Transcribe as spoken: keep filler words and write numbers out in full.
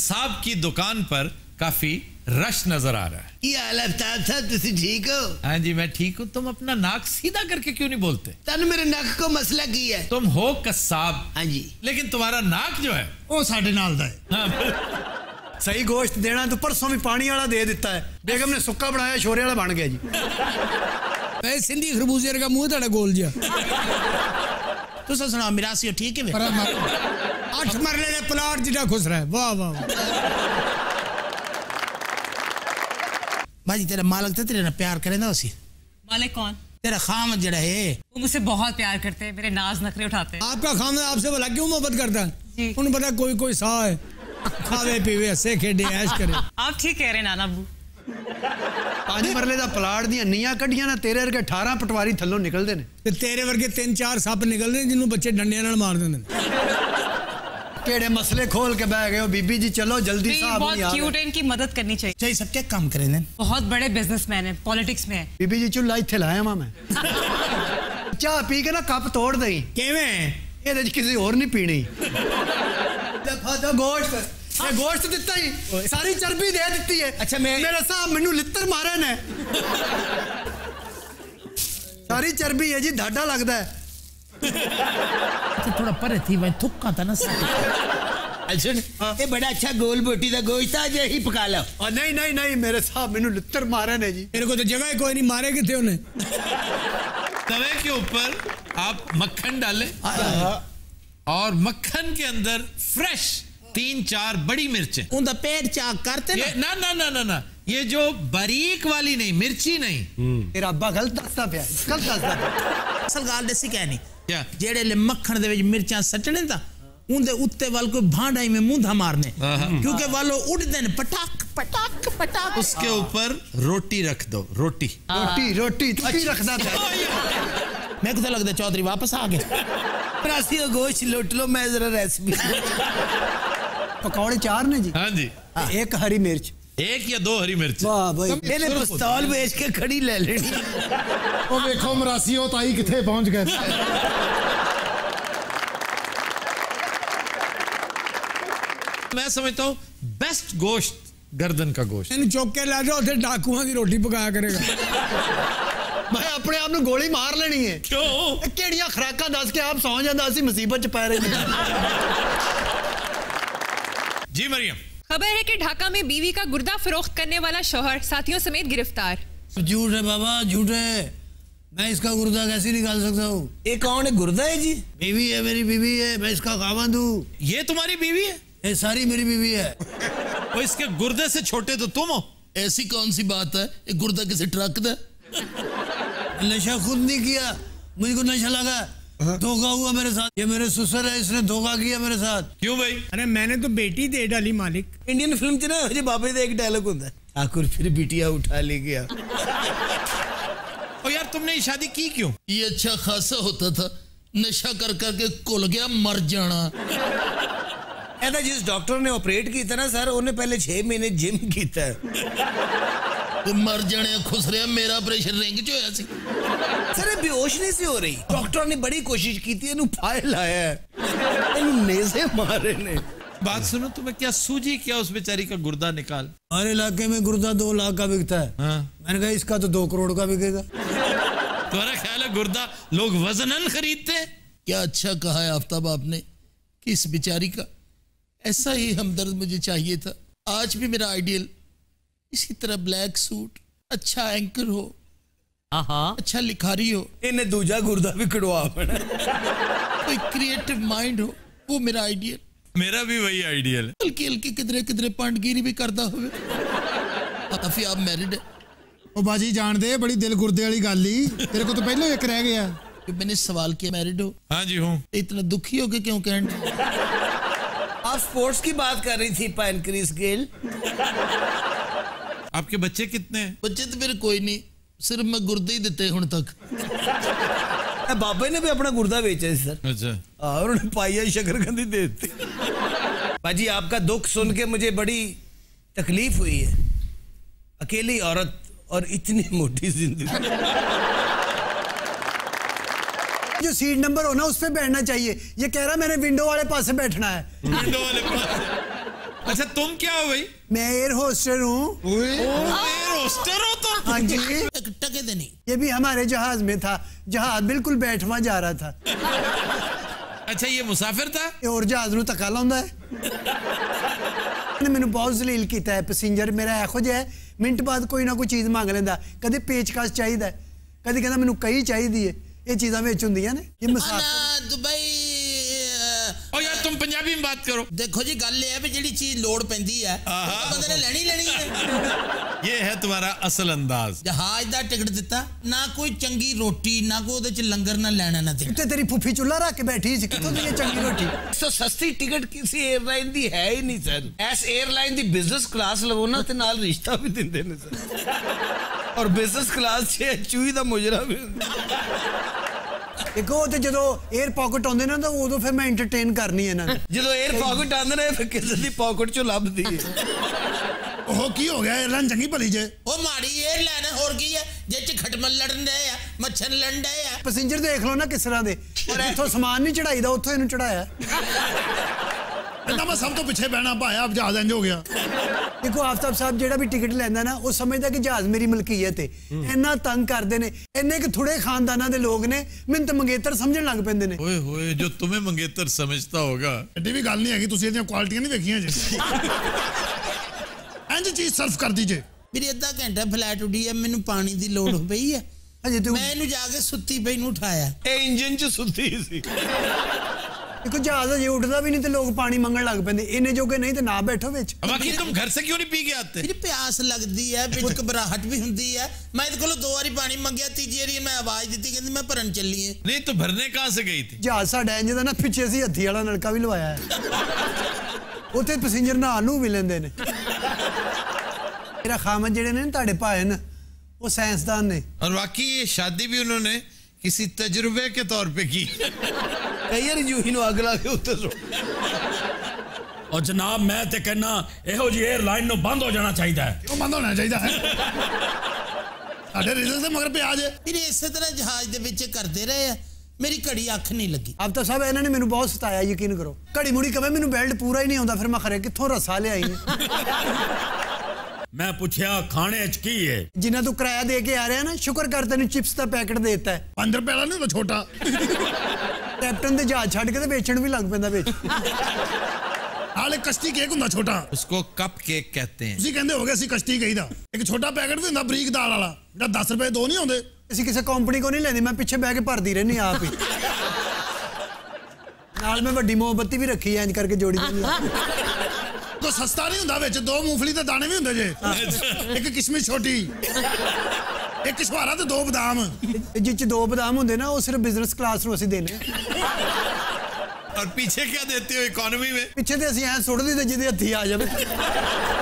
कसाब की दुकान पर काफी रश नजर आ रहा है। क्या हाल है? तुसी ठीक हो? हाँ जी मैं ठीक हूँ। तुम अपना नाक सीधा करके क्यों नहीं बोलते? तन मेरे नाक को मसला की है। तुम हो कसाब। हाँ जी। लेकिन तुम्हारा नाक जो है वो साढ़े नाल दा है। हाँ। सही गोश्त देना तो परसों भी पानी वाला दे देता है। बेगम ने सुक्का बनाया, छोरे वाला बन गया जी। मैं सिंधी खरबूजे का मुंह तेरा गोल जा। तू सुना मिरासी ठीक है? आठ मरले ने प्लाट जिटा खुश रहा है। वाह वाह। भाजी तेरा मालिक तो तेरे ना प्यार करे ना उसी। मालिक कौन? तेरा खाम जड़ा है वो मुझसे बहुत प्यार करते हैं, मेरे नाज नखरे उठाते हैं। आपका खाम आपसे भला क्यों मोहब्बत करता है? उन्हें पता कोई कोई सा है, खावे पीवे हंसे खेडे ऐश करे। आप ठीक कह रहे हैं नाना अब्बू। पांच मरले दा प्लाट दी नीयां कड्डियां ना तेरे वर्गे अठारह पटवारी थल्लों निकलदे ने ते तेरे वर्गे तीन चार सप निकलदे जिन्हों बच्चे डंडियां नाल मार देंदे ने। केड़े मसले खोल के बैठ गए हो बीबी जी? चलो जल्दी साहब बहुत क्यूट है, इनकी मदद करनी चाहिए। चाहिए सब क्या काम करे ने? बहुत बड़े बिजनेसमैन है, पॉलिटिक्स में है। बीबी जी चुल्ला इत्थे लाया वा मैं। चाह पी के ना कप तोड़ दई। किवें? ये किसी और नहीं पीनी। दफा दो गोश्त, ये गोश्त दिता ही, सारी चर्बी दे देती है। अच्छा मैं मेरे साहब मैनू लित्तर मारे ने। सारी चर्बी है जी, धाडा लगता है। थोड़ा परे थी भाई, थुक्का था ना साथ। अच्छा ये बड़ा अच्छा गोल बोटी दा गोश्त आज यही पका लो। और नहीं नहीं नहीं मेरे साहब मैनू लित्तर मारे ने जी। मेरे को तो जगह कोई नहीं, मारे किथे उन्हें। तवे के ऊपर आप मक्खन डालें और मक्खन के अंदर फ्रेश तीन चार बड़ी मिर्चें। उनका पेट चाक करते ये ना ना ना ना ना ये जो बारीक वाली नहीं, मिर्ची नहीं। तेरा अब्बा गलत दसदा पिया, गलत दसदा पिया। असल गाल दसी कहनी क्या? जेड़े ले मक्खन दे विच मिर्चां सटने ता उनदे उत्ते वाल कोई भांडाई में मुंधा मारने, क्योंकि वालो उड़दे ने पटाक पटाक पटाक। उसके ऊपर रोटी रख दो। रोटी रोटी रोटी तू की रखदा था? मैं को तो लगदा चौधरी वापस आ गए। प्रासी का गोश्त लूट लो, मैं जरा रेसिपी। पकौड़े चार ने जी। हाँ जी। एक हरी मिर्च, एक या दो हरी मिर्च। वाह भाई। मैंने पिस्तौल बेच के खड़ी ले लेनी। ओ देखो मरासी हो ताई किथे पहुंच गए। मैं समझता हूँ बेस्ट गोश्त गर्दन का गोश्त। इन चौक के ला जाओ, उधर डाकुआं की रोटी पकाया करेगा। मैं अपने आप में गोली मार लेनी है। क्यों? केड़ियां खराका दस के आप सौ जांदा सी मुसीबत च पै रहे। जी मरियम। खबर है कि ढाका में बीवी का गुर्दा फरोख्त करने वाला शौहर साथियों समेत गिरफ्तार। झूठ है बाबा, झूठ है। मैं इसका गुर्दा कैसे निकाल सकता हूँ? ये कौन है? गुर्दा है जी। बीवी है, मेरी बीवी है, मैं इसका खावंद हूँ। ये तुम्हारी बीवी है? ये सारी मेरी बीवी है। और इसके गुर्दे से छोटे तो तुम हो। ऐसी कौन सी बात है? ये गुर्दा किसी ट्रक दा? नशा खुद नहीं किया, मुझको नशा लगा, धोखा हुआ मेरे साथ। ये मेरे ससुर है, इसने धोखा किया मेरे साथ। क्यों भाई? अरे मैंने तो बेटी दे डाली मालिक। इंडियन फिल्म च ना मुझे बाबे का एक डायलॉग होता है, ठाकुर फिर बिटिया उठा ले गया। और यार तुमने ये शादी की क्यों? ये अच्छा खासा होता था, नशा कर करके कुल गया, मर जाना। ऐसा जिस डॉक्टर ने ऑपरेट किया ना सर, उन्हें पहले छह महीने जिम किया। तो मर जाने खुश रहा, मेरा ऑपरेशन रिंग च होया सी। सर बेहोश नहीं सी हो रही, डॉक्टर ने बड़ी कोशिश की थी, इन्हू फायर लाया है, इन्हू नेज़े मारे ने। बात सुनो, तुम्हें क्या सूझी क्या उस बेचारी का गुर्दा निकाल? हमारे इलाके में गुर्दा दो लाख का बिकता है। हाँ। मैंने कहा इसका तो दो करोड़ का बिकेगा। तुम्हारा ख्याल है गुर्दा लोग वजनन खरीदते? क्या अच्छा कहा है आफ्ताब आपने कि इस बेचारी का ऐसा ही हमदर्द मुझे चाहिए था। आज भी मेरा आइडियल इसी तरह ब्लैक सूट, अच्छा एंकर हो, अच्छा लिखारी हो, इन्हें दूजा गुर्दा भी कड़वा पड़ा, कोई क्रिएटिव माइंड हो, वो मेरा आइडियल। मेरा भी वही आइडियल है। हल्की हल्की किधरे किधरे पंडगिरी भी करता हुए। काफी आप मैरिड है? ओ बाजी जान दे, बड़ी दिल गुर्दे वाली गल ही, तेरे को तो पहले एक रह गया। तो मैंने सवाल किया मैरिड हो? हाँ जी हूँ। इतना दुखी हो के क्यों कहते? आप स्पोर्ट्स की बात कर रही थी, पैनक्रीज गेल। आपके बच्चे कितने हैं? बच्चे तो मेरे कोई नहीं, सिर्फ मैं गुर्दे ही देते हुण तक। बाबे ने भी अपना गुर्दा बेचा है सर। अच्छा। हाँ, उन्होंने पाइया शकरकंदी दे दी। बाजी आपका दुख सुन के मुझे बड़ी तकलीफ हुई है। अकेली औरत और इतनी मोटी जिंदगी। जो सीट नंबर हो ना उस पे बैठना चाहिए। ये कह रहा मैंने विंडो वाले पास से बैठना है। विंडो वाले पास? अच्छा तुम क्या हो भाई? मैं एयर होस्टर हूँ। एयर होस्टर हो तो? हाँ जी। एक टके दे नहीं। ये भी हमारे जहाज में था, जहाज बिल्कुल बैठवा जा रहा था। अच्छा ये मुसाफिर था? ये और जहाज नूं धक्का लाउंदा है। मैनू बहुत जलील किया है पैसेंजर मेरा, एहो जिहा है मिनट बाद कोई ना कोई चीज़ मंग लेंदा, कदे पेचकस चाहिए, कदे कहंदा मैनू कई चाहिए है। ये चीज़ां विच हुंदियां ने। ये मुसाफिर दुबई ओ यार तुम पंजाबी में बात करो। देखो जी गल है भी जिहड़ी चीज लोड़ पैंदी है बंदे ने लेनी लेनी है। ये है तुम्हारा असल अंदाज। जहाज दा टिकट दिता ना, कोई चंगी रोटी ना, कोई उहदे च लंगर ना लेना ना देना। ते तेरी फुफी चुल्हा रख के बैठी सी, कित्थों दी चंगी रोटी? तो सस्ती टिकट किसी एयरलाइन दी है ही नहीं सर। एस एयरलाइन दी बिजनेस क्लास लवो ना ते नाल रिश्ता भी दिंदे ने सर, और बिजनेस क्लास च चूही दा मुजरा भी हुंदा। देखो तो जो एयर पॉकेट आते ना तो उदो फिर मैं एंटरटेन करनी है ना। जो एयर पॉकेट आते ना फिर किसी दी पॉकेट चो लभदी है। ओह की हो गया एयरलाइन चंगी भली जे? ओ माड़ी एयरलाइन है और की है जे च खटमल लड़न दे आ, मच्छर लड़न दे आ। पैसेंजर देख लो ना किस तरह दे, और इथों सामान नहीं चढ़ाईदा उत्थों इन्हू चढ़ाया। कहंदा मैं सब तो पिछे बहना भाया, अब जहाज इंज हो गया। देखो आफ्ताब साहब जेड़ा भी टिकट लैंदा ना वो समझदा कि जहाज मेरी मलकीयत है। इन्ना तंग करदे ने, इन्ने कि थोड़े खानदाना दे लोग ने मैनूं तो मंगेतर समझण लग पैंदे ने। ओए होए जो तुम्हें मंगेतर समझता होगा। एडी भी गल नहीं है कि तुसीं इहदियां क्वालिटियां नहीं देखियां जे। इंज चीज सर्व कर दीजिए। मेरी अद्धा घंटा फ्लैट उड़ी है, मैनू पानी दी लोड़ हो पई है। अजे तू मैं इनू जाके सुत्ती पई नू उठाया, ए इंजन च सुत्ती सी। देखो जहाज अजे उठदा भी नहीं तो लोग पानी मंगण लग पैंदे, इन्ने जोगे नहीं तो ना बैठो विच। बाकी तुम घर से क्यों नहीं पी के आते? मेरी प्यास लगदी है, विच घबराहट भी हुंदी है। मैं इहदे कोलों दो बारी पानी मंगया, तीजी बारी मैं आवाज दी कहंदी मैं भरन चली है। नहीं तो भरने कहाँ से गई थी? जहाज साडा इंज दा ना पिछे सी हत्थी वाला नलका भी लवाया है, उत्थे पैसेंजर नहान नूं भी लैंदे ने। मेरा खामद जेड़े ने तुहाडे भाए न वो साइंसदान ने, और वाकई ये शादी भी उन्होंने किसी तजुर्बे के तौर पे की। कई बार जूही नूं अग ला के उत्ते सो। और जनाब मैं ते कहना इहो जी एयरलाइन नूं बंद हो जाना चाहिए है। क्यों बंद होना चाहिए है? साडे रिजल्ट से मगर पे आ जाए। फिर इस तरह जहाज दे विच करदे रहे आ, मेरी घड़ी अख नहीं लगी। अब तो सब इन्होंने मैनू बहुत सताया, यकीन करो। घड़ी मुड़ी कवे मैनू बेल्ट पूरा ही नहीं आउंदा, फिर मैं खरे कित्थों रस्सा ले आई। मैं पूछया खाने च की है? जिन्ना तू किराया दे के आ रहा है ना, शुक्र कर तेन चिप्स का पैकेट देता है। पांच रुपए वाला नहीं होता छोटा। कैप्टन दे जहाज छड़ के ते बेचण भी लग पैंदा विच। हाले कश्ती केक हुंदा छोटा, उसको कप केक कहते हैं। ਤੁਸੀਂ ਕਹਿੰਦੇ ਹੋਗੇ ਅਸੀਂ ਕਸ਼ਤੀ ਕਹੀਦਾ। ਇੱਕ ਛੋਟਾ ਪੈਕਟ ਵੀ ਹੁੰਦਾ ਬਰੀਕ ਦਾਲ ਵਾਲਾ, ਜਿਹੜਾ दस रुपए ਦੋ ਨਹੀਂ ਆਉਂਦੇ। ਅਸੀਂ ਕਿਸੇ ਕੰਪਨੀ ਕੋ ਨਹੀਂ ਲੈਂਦੇ, ਮੈਂ ਪਿੱਛੇ ਬਹਿ ਕੇ ਭਰਦੀ ਰਹਿੰਦੀ ਆਪ ਹੀ। ਨਾਲ ਮੈਂ ਵੱਡੀ ਮੋਮਬੱਤੀ ਵੀ ਰੱਖੀ ਐ, ਇੰਜ ਕਰਕੇ ਜੋੜੀ ਦਿੰਦੀ। ਕੋਈ ਸਸਤਾ ਨਹੀਂ ਹੁੰਦਾ, ਵਿੱਚ ਦੋ ਮੂੰਗਫਲੀ ਦੇ ਦਾਣੇ ਵੀ ਹੁੰਦੇ ਜੇ, ਇੱਕ ਕਿਸ਼ਮਿਸ਼ ਛੋਟੀ, ਇੱਕ ਛੁਹਾਰਾ ਤੇ ਦੋ ਬਦਾਮ। ਜਿਹ ਚ ਦੋ ਬਦਾਮ ਹੁੰਦੇ ਨਾ ਉਹ ਸਿਰਫ ਬਿਜ਼ਨਸ ਕਲਾਸ ਨੂੰ ਅਸੀਂ ਦੇਨੇ। और पीछे क्या देते हो इकोनॉमी में? ਪਿੱਛੇ ਤੇ ਅਸੀਂ ਐ ਸੁੱਟ ਦਿੰਦੇ ਜਿਹਦੇ ਹੱਥੀ ਆ ਜਾਵੇ।